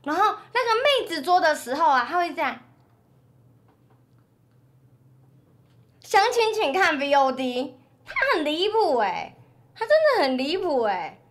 然后那个妹子做的时候啊，她会这样。详情请看 VOD， 他很离谱哎，他真的很离谱哎。